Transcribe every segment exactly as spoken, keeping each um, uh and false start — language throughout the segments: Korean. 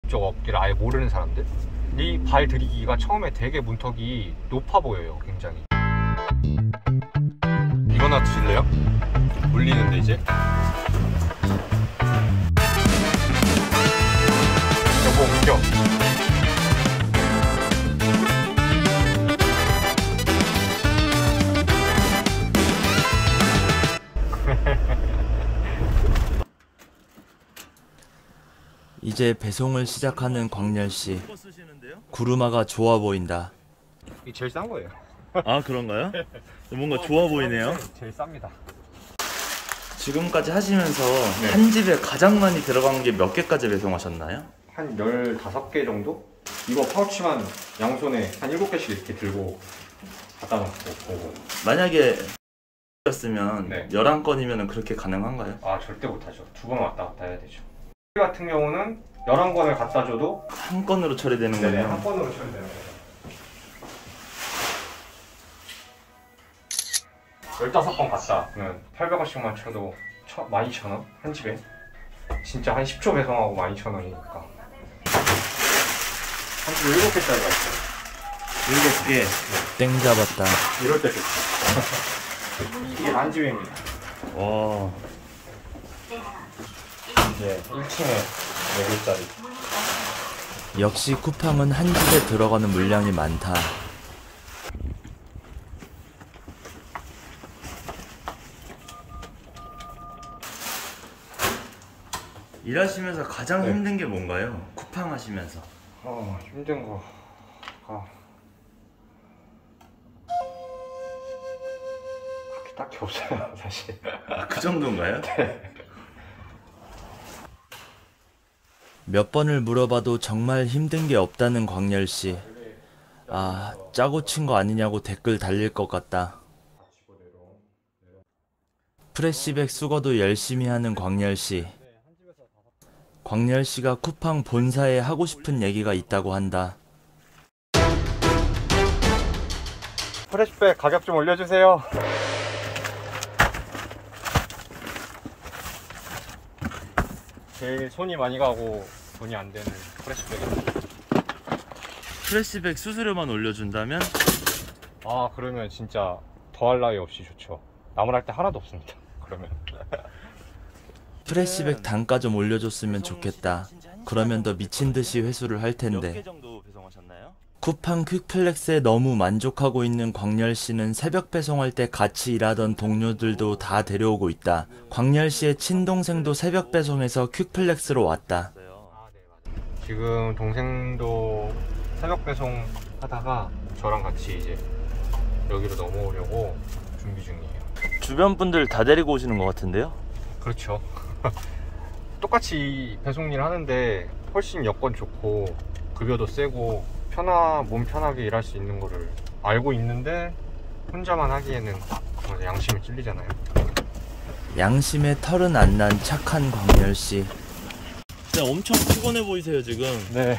이쪽 업계를 아예 모르는 사람들, 이 발 들이기가 처음에 되게 문턱이 높아 보여요. 굉장히. 이거나 드실래요? 물리는데 이제 여보 옮겨. 이제 배송을 시작하는 광렬씨. 구루마가 좋아 보인다. 이게 제일 싼 거예요. 아 그런가요? 뭔가 좋아 보이네요. 제일 쌉니다. 지금까지 하시면서 네. 한 집에 가장 많이 들어간 게 몇 개까지 배송하셨나요? 한 열다섯 개 정도? 이거 파우치만 양손에 한 일곱 개씩 이렇게 들고 갖다 놓고 보고. 만약에 였으면 네. 열한 건이면 그렇게 가능한가요? 아 절대 못하죠. 두 번 왔다 갔다 해야 되죠. 이 같은 경우는 열한 권을 갖다 줘도 한 건으로 처리되는 네네, 거예요? 한 건으로 처리되는 거죠. 열다섯 건 갔다 그러면 팔백 원씩만 쳐도 만 이천 원? 한 집에? 진짜 한 십 초 배송하고 만 이천 원이니까 한 집에 일곱 개짜리가 있어요. 일곱 개. 땡 잡았다. 이럴 때 좋죠. 이게 한 집입니다. 와. 이제 일 층에 네 개짜리. 역시 쿠팡은 한 집에 들어가는 물량이 많다. 일하시면서 가장 네. 힘든 게 뭔가요? 쿠팡 하시면서. 어, 힘든 거가 그렇게 딱히 없어요, 사실. 아, 그 정도인가요? 네. 몇 번을 물어봐도 정말 힘든 게 없다는 광렬씨. 아, 짜고 친 거 아니냐고 댓글 달릴 것 같다. 프레시백 수거도 열심히 하는 광렬씨. 광렬씨가 쿠팡 본사에 하고 싶은 얘기가 있다고 한다. 프레시백 가격 좀 올려주세요. 제일 손이 많이 가고 돈이 안 되는 프레시백입니다. 프레시백 수수료만 올려준다면? 아, 그러면 진짜 더할 나위 없이 좋죠. 나무랄 때 하나도 없습니다. 그러면 프레시백 단가 좀 올려줬으면 좋겠다. 그러면 더 미친듯이 회수를 할 몇 개 텐데. 정도 배송하셨나요? 쿠팡 퀵플렉스에 너무 만족하고 있는 광렬씨는 새벽 배송할 때 같이 일하던 동료들도 다 데려오고 있다. 광렬씨의 친동생도 새벽 배송해서 퀵플렉스로 왔다. 지금 동생도 새벽 배송 하다가 저랑 같이 이제 여기로 넘어오려고 준비 중이에요. 주변 분들 다 데리고 오시는 것 같은데요? 그렇죠. 똑같이 배송 일 하는데 훨씬 여건 좋고 급여도 세고 편하, 몸 편하게 일할 수 있는 거를 알고 있는데 혼자만 하기에는 양심이 찔리잖아요. 양심의 털은 안 난 착한 광렬씨. 진짜 엄청 피곤해 보이세요 지금. 네.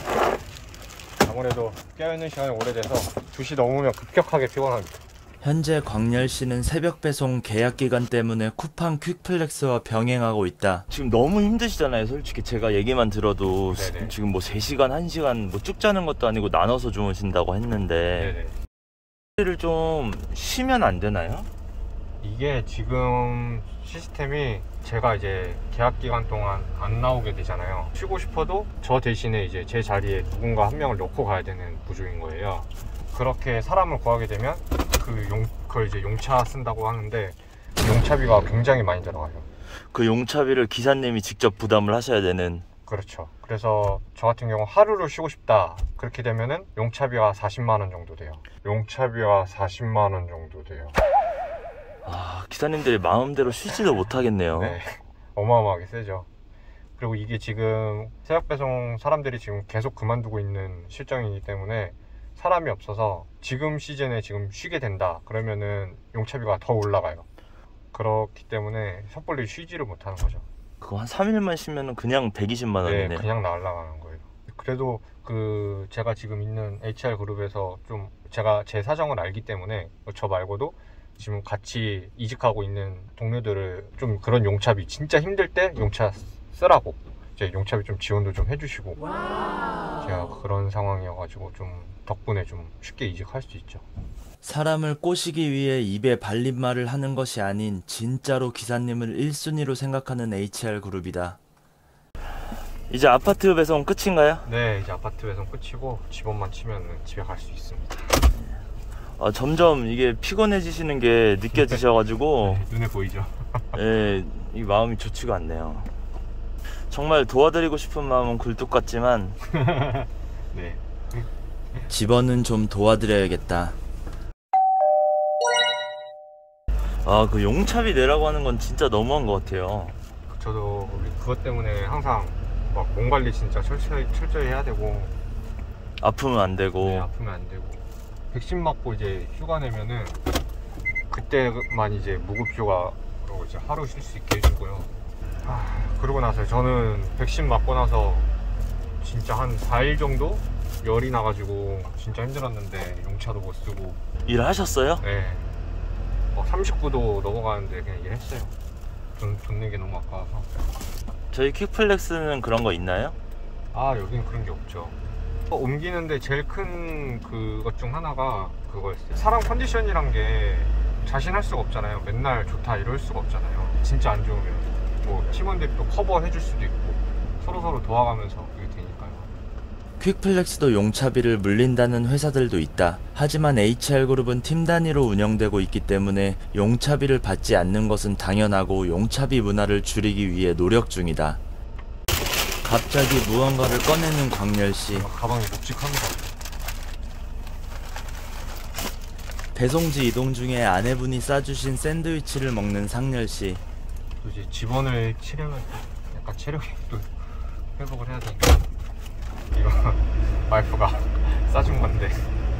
아무래도 깨어있는 시간이 오래돼서 두 시 넘으면 급격하게 피곤합니다. 현재 광렬씨는 새벽 배송 계약 기간 때문에 쿠팡 퀵플렉스와 병행하고 있다. 지금 너무 힘드시잖아요. 솔직히 제가 얘기만 들어도 네네. 지금 뭐 세 시간, 한 시간 뭐 쭉 자는 것도 아니고 나눠서 주무신다고 했는데 네네. 를 좀 쉬면 안 되나요? 이게 지금 시스템이 제가 이제 계약 기간 동안 안 나오게 되잖아요. 쉬고 싶어도 저 대신에 이제 제 자리에 누군가 한 명을 놓고 가야 되는 구조인 거예요. 그렇게 사람을 구하게 되면 그 용, 그걸 이제 용차 쓴다고 하는데 용차비가 굉장히 많이 들어가요. 그 용차비를 기사님이 직접 부담을 하셔야 되는. 그렇죠. 그래서 저 같은 경우 하루를 쉬고 싶다 그렇게 되면은 용차비가 사십만 원 정도 돼요. 용차비가 사십만 원 정도 돼요. 아, 기사님들이 마음대로 쉬지도 못하겠네요. 네, 어마어마하게 세죠. 그리고 이게 지금 새벽 배송 사람들이 지금 계속 그만두고 있는 실정이기 때문에 사람이 없어서 지금 시즌에 지금 쉬게 된다 그러면은 용차비가 더 올라가요. 그렇기 때문에 섣불리 쉬지를 못하는 거죠. 그거 한 삼 일만 쉬면은 그냥 백이십만 원이네요. 네, 그냥 날아가는 거예요. 그래도 그 제가 지금 있는 에이치알 그룹에서 좀 제가 제 사정을 알기 때문에 저 말고도 지금 같이 이직하고 있는 동료들을 좀 그런 용차비 진짜 힘들 때 용차 쓰라고 이제 용차비 좀 지원도 좀 해주시고 제가 그런 상황이어가지고 좀 덕분에 좀 쉽게 이직할 수 있죠. 사람을 꼬시기 위해 입에 발린 말을 하는 것이 아닌 진짜로 기사님을 일 순위로 생각하는 에이치알그룹이다. 이제 아파트 배송 끝인가요? 네, 이제 아파트 배송 끝이고 집원만 치면 집에 갈 수 있습니다. 아, 점점 이게 피곤해지시는 게 느껴지셔가지고 네, 눈에 보이죠? 예, 이 마음이 좋지가 않네요. 정말 도와드리고 싶은 마음은 굴뚝 같지만 네. 집원은 좀 도와드려야겠다. 아, 그 용차비 내라고 하는 건 진짜 너무한 것 같아요. 저도 우리 그것 때문에 항상 막 몸 관리 진짜 철저히, 철저히 해야 되고 아프면 안 되고. 네, 아프면 안 되고 백신 맞고 이제 휴가 내면은 그때만 이제 무급 휴가로 이제 하루 쉴 수 있게 해주고요. 아, 그러고 나서 저는 백신 맞고 나서 진짜 한 사 일 정도 열이 나가지고 진짜 힘들었는데 용차도 못 쓰고. 일하셨어요? 네. 막 삼십구 도 넘어가는데 그냥 일했어요. 돈, 돈 내기 너무 아까워서. 저희 퀵플렉스는 그런 거 있나요? 아, 여기는 그런 게 없죠. 어, 옮기는데 제일 큰 그것 중 하나가 그거였어요. 사람 컨디션이란 게 자신할 수가 없잖아요. 맨날 좋다 이럴 수가 없잖아요. 진짜 안 좋으면 뭐 팀원들이 또 커버해 줄 수도 있고 서로서로 도와가면서 그게 되니까요. 퀵플렉스도 용차비를 물린다는 회사들도 있다. 하지만 에이치알그룹은 팀 단위로 운영되고 있기 때문에 용차비를 받지 않는 것은 당연하고 용차비 문화를 줄이기 위해 노력 중이다. 갑자기 무언가를 꺼내는 광열씨. 가방이 묵직합니다. 배송지 이동 중에 아내분이 싸주신 샌드위치를 먹는 상열씨. 또 이제 집원을 치려면 또 약간 체력이 또 회복을 해야 되니까 이거 와이프가 싸준 건데.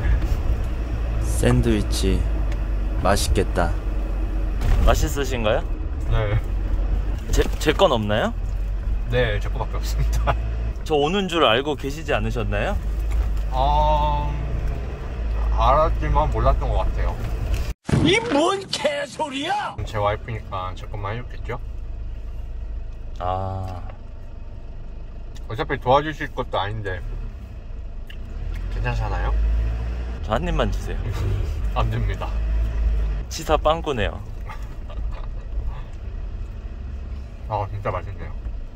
샌드위치 맛있겠다. 맛있으신가요? 네. 제, 제 건 없나요? 네, 제 거밖에 없습니다. 저 오는 줄 알고 계시지 않으셨나요? 어... 알았지만 몰랐던 것 같아요. 이 뭔 개소리야! 제 와이프니까 제 것만 해줬겠죠? 아, 어차피 도와주실 것도 아닌데 괜찮잖아요? 저 한 입만 주세요. 안 됩니다. 치사 빵꾸네요. 아, 진짜 맛있네요.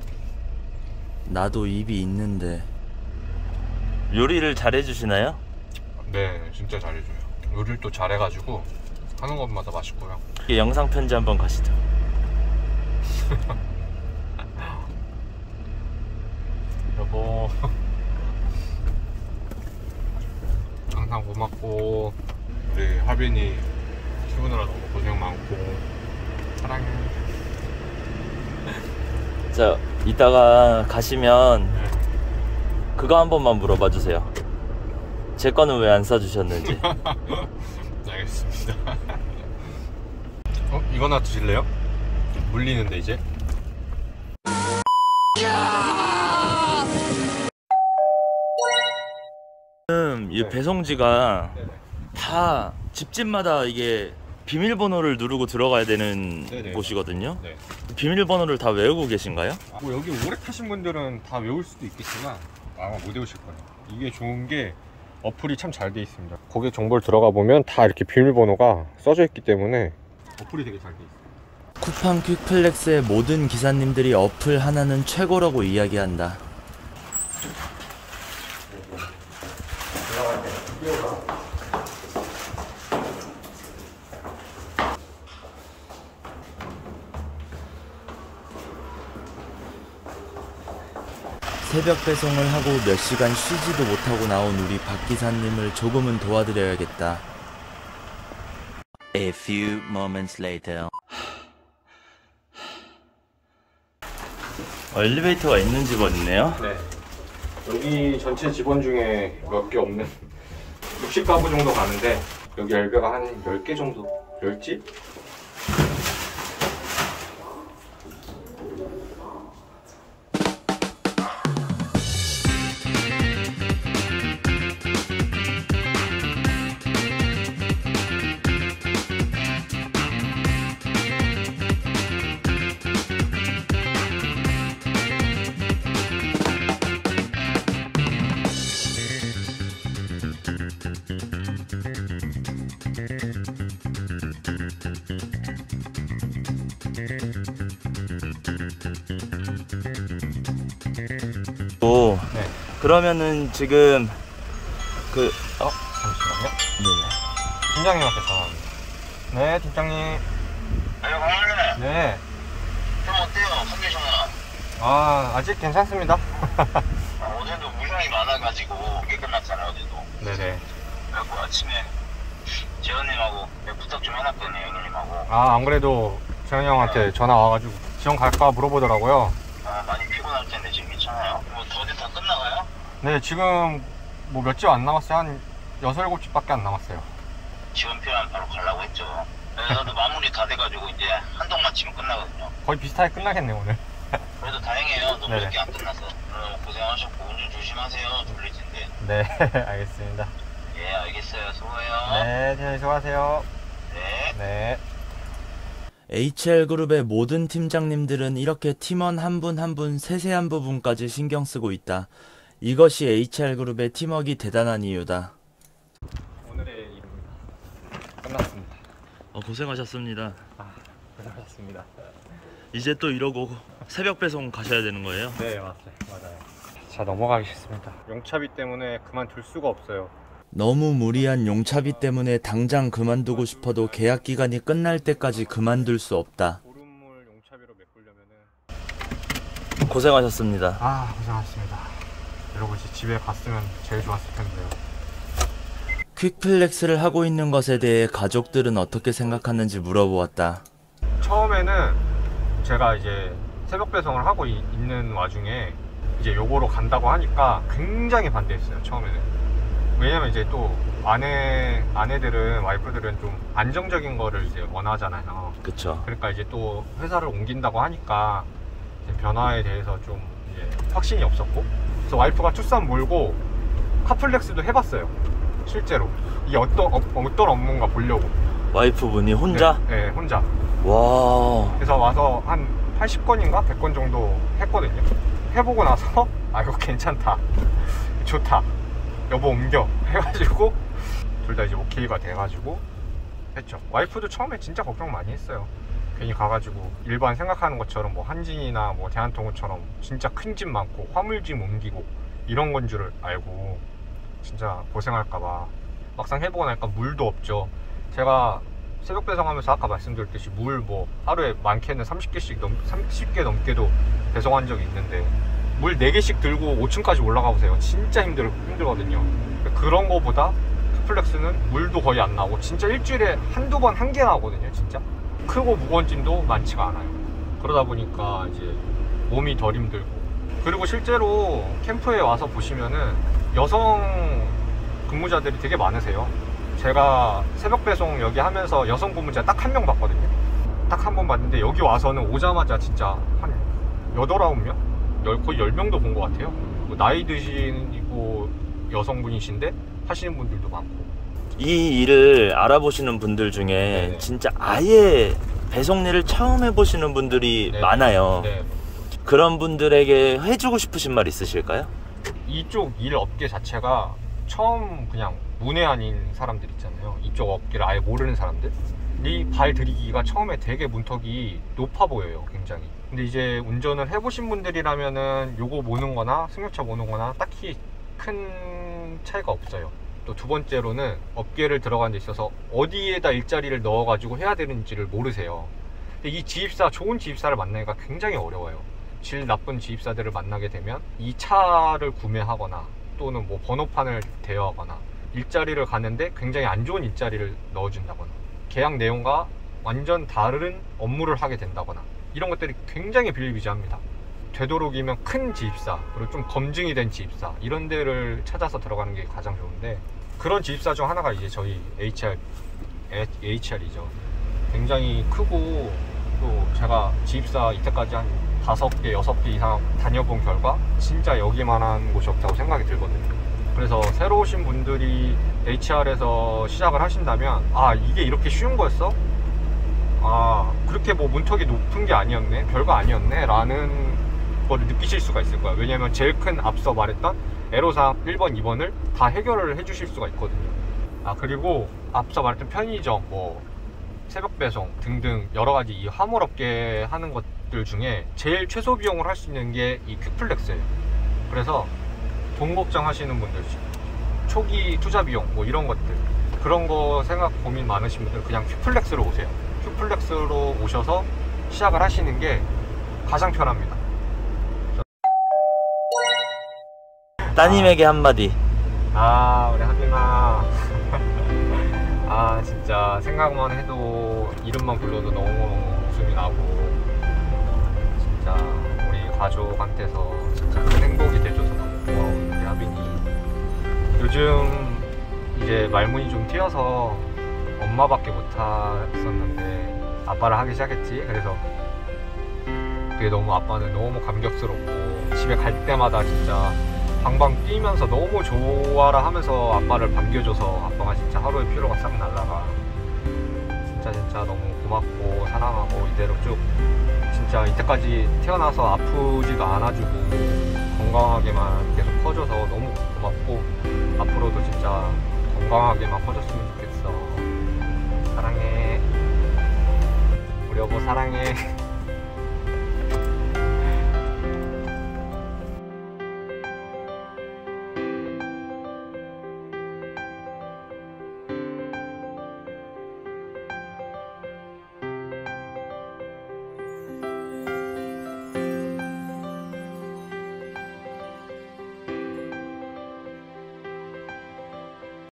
나도 입이 있는데. 요리를 잘 해주시나요? 네, 진짜 잘해줘요. 요리를 또 잘해가지고 하는 것마다 맛있고요. 이게 영상 편지 한번 가시죠. 여보 항상 고맙고 우리 하빈이 키우느라 너무 고생 많고 사랑해. 자, 이따가 가시면 네. 그거 한 번만 물어봐 주세요. 제 거는 왜 안 싸주셨는지. 네, 알겠습니다. 어? 이거나 드실래요? 물리는데 이제? 지금 이 네. 배송지가 네네. 다 집집마다 이게 비밀번호를 누르고 들어가야 되는 네네. 곳이거든요. 네. 비밀번호를 다 외우고 계신가요? 뭐 여기 오래 타신 분들은 다 외울 수도 있겠지만 아마 못 외우실 거예요. 이게 좋은 게 어플이 참 잘 돼 있습니다. 고객 정보를 들어가 보면 다 이렇게 비밀번호가 써져 있기 때문에 어플이 되게 잘 돼 있어요. 쿠팡 퀵플렉스의 모든 기사님들이 어플 하나는 최고라고 이야기한다. 새벽 배송을 하고 몇 시간 쉬지도 못하고 나온 우리 박 기사님을 조금은 도와드려야겠다. A few moments later. 어, 엘리베이터가 있는 집은 있네요. 네. 여기 전체 직원 중에 몇 개 없는 육십 가구 정도 가는데 여기 엘베가 한 열 개 정도? 열 집? 오, 네. 그러면은 지금 그 어, 잠시만요. 네. 팀장님한테 전화합니다. 네, 팀장님. 네, 강원래. 네. 좀 어때요, 컨디션은? 아, 아직 괜찮습니다. 아, 어제도 물량이 많아가지고 오게 끝났잖아요, 어제도. 네네. 그래갖고 아침에 재현님하고 부탁 좀 해놨거든요, 형님하고. 아, 안 그래도 재현이 형한테 전화 와가지고 지원 갈까 물어보더라고요. 아, 많이 피곤할 텐데 지금 괜찮아요? 뭐 더디 다 끝나가요? 네, 지금 뭐 몇 집 안 남았어요. 한 여섯, 일곱 집밖에 안 남았어요. 지원 필요하면 바로 가려고 했죠. 그래서 마무리 다 돼가지고 이제 한동 마치면 끝나거든요. 거의 비슷하게 끝나겠네, 오늘. 그래도 다행이에요. 너무 네네. 늦게 안 끝나서. 어, 고생하셨고 운전 조심하세요. 졸릴 텐데. 네, 알겠습니다. 예, 알겠어요. 수고해요. 네, 재현이 수고하세요. 네. 네. 에이치엘그룹의 모든 팀장님들은 이렇게 팀원 한 분 한 분 세세한 부분까지 신경 쓰고 있다. 이것이 에이치엘그룹의 팀워크가 대단한 이유다. 오늘의 일입니다. 끝났습니다. 어, 고생하셨습니다. 아, 고생하셨습니다. 이제 또 이러고 새벽 배송 가셔야 되는 거예요? 네, 맞아요. 맞아요. 자, 넘어가겠습니다. 용차비 때문에 그만둘 수가 없어요. 너무 무리한 용차비 때문에 당장 그만두고 싶어도 계약 기간이 끝날 때까지 그만둘 수 없다. 보름물 용차비로 메꾸려면은 고생하셨습니다. 아, 고생하셨습니다. 이러고 이제 집에 갔으면 제일 좋았을 텐데요. 퀵플렉스를 하고 있는 것에 대해 가족들은 어떻게 생각하는지 물어보았다. 처음에는 제가 이제 새벽 배송을 하고 이, 있는 와중에 이제 요거로 간다고 하니까 굉장히 반대했어요, 처음에는. 왜냐면 이제 또 아내, 아내들은, 와이프들은 좀 안정적인 거를 이제 원하잖아요. 그쵸. 그러니까 이제 또 회사를 옮긴다고 하니까 이제 변화에 대해서 좀 이제 확신이 없었고, 그래서 와이프가 투싼 몰고 카플렉스도 해봤어요, 실제로. 이게 어떤, 어, 어떤 업무인가 보려고. 와이프분이 혼자? 네, 네, 혼자. 와. 그래서 와서 한 팔십 건인가 백 건 정도 했거든요. 해보고 나서 아, 이거 괜찮다, 좋다, 여보 옮겨 해가지고 둘 다 이제 오케이가 돼가지고 했죠. 와이프도 처음에 진짜 걱정 많이 했어요. 괜히 가가지고 일반 생각하는 것처럼 뭐 한진이나 뭐 대한통운처럼 진짜 큰 집 많고 화물짐 옮기고 이런 건 줄 알고 진짜 고생할까봐. 막상 해보고 나니까 물도 없죠. 제가 새벽 배송하면서 아까 말씀드렸듯이 물 뭐 하루에 많게는 삼십 개씩 넘, 삼십 개 넘게도 배송한 적이 있는데 물 네 개씩 들고 오 층까지 올라가 보세요. 진짜 힘들, 힘들거든요. 그런 거보다 퀵플렉스는 물도 거의 안 나오고 진짜 일주일에 한두 번 한 개 나오거든요. 진짜 크고 무거운 짐도 많지가 않아요. 그러다 보니까 이제 몸이 덜 힘들고, 그리고 실제로 캠프에 와서 보시면은 여성 근무자들이 되게 많으세요. 제가 새벽 배송 여기 하면서 여성 근무자 딱 한 명 봤거든요. 딱 한 번 봤는데 여기 와서는 오자마자 진짜 한 여덟, 아홉 명? 거의 열 명도 본 것 같아요. 뭐 나이 드시고 여성분이신데 하시는 분들도 많고. 이 일을 알아보시는 분들 중에 네네. 진짜 아예 배송 일을 처음 해보시는 분들이 네. 많아요. 네. 그런 분들에게 해주고 싶으신 말 있으실까요? 이쪽 일 업계 자체가 처음 그냥 문외한인 사람들 있잖아요. 이쪽 업계를 아예 모르는 사람들이 발 들이기가 처음에 되게 문턱이 높아 보여요, 굉장히. 근데 이제 운전을 해보신 분들이라면은 요거 모는 거나 승용차 모는 거나 딱히 큰 차이가 없어요. 또 두 번째로는 업계를 들어가는 데 있어서 어디에다 일자리를 넣어 가지고 해야 되는지를 모르세요. 근데 이 지입사, 좋은 지입사를 만나기가 굉장히 어려워요. 질 나쁜 지입사들을 만나게 되면 이 차를 구매하거나 또는 뭐 번호판을 대여하거나 일자리를 가는데 굉장히 안 좋은 일자리를 넣어준다거나 계약 내용과 완전 다른 업무를 하게 된다거나 이런 것들이 굉장히 비일비재합니다. 되도록이면 큰 지입사, 그리고 좀 검증이 된 지입사, 이런 데를 찾아서 들어가는 게 가장 좋은데, 그런 지입사 중 하나가 이제 저희 에이치알, 에이치알이죠. 굉장히 크고, 또 제가 지입사 이때까지 한 다섯 개, 여섯 개 이상 다녀본 결과 진짜 여기만한 곳이 없다고 생각이 들거든요. 그래서 새로 오신 분들이 에이치알에서 시작을 하신다면, 아, 이게 이렇게 쉬운 거였어? 아, 그렇게 뭐 문턱이 높은 게 아니었네, 별거 아니었네 라는 거를 느끼실 수가 있을 거예요. 왜냐면 제일 큰 앞서 말했던 애로사항 일 번, 이 번을 다 해결을 해 주실 수가 있거든요. 아, 그리고 앞서 말했던 편의점, 뭐 새벽 배송 등등 여러 가지 이 화물업계 하는 것들 중에 제일 최소 비용을 할 수 있는 게 이 퀵플렉스예요. 그래서 돈 걱정하시는 분들, 초기 투자 비용 뭐 이런 것들, 그런 거 생각 고민 많으신 분들 그냥 큐플렉스로 오세요. 큐플렉스로 오셔서 시작을 하시는 게 가장 편합니다. 따님에게 한마디. 아, 우리 하빈아. 아, 진짜 생각만 해도 이름만 불러도 너무 웃음이 나고, 진짜 우리 가족한테서 진짜 큰 행복이 돼줘서 너무 고마운 우리 하빈이. 요즘 이제 말문이 좀 튀어서 엄마밖에 못했었는데 아빠를 하기 시작했지. 그래서 그게 너무, 아빠는 너무 감격스럽고, 집에 갈 때마다 진짜 방방 뛰면서 너무 좋아라 하면서 아빠를 반겨줘서 아빠가 진짜 하루의 피로가 싹 날라가. 진짜 진짜 너무 고맙고 사랑하고, 이대로 쭉 진짜 이때까지 태어나서 아프지도 않아주고 건강하게만 계속 커줘서 너무 고맙고, 앞으로도 진짜 건강하게만 커졌으면 좋겠어. 사랑해. 우리 여보 사랑해.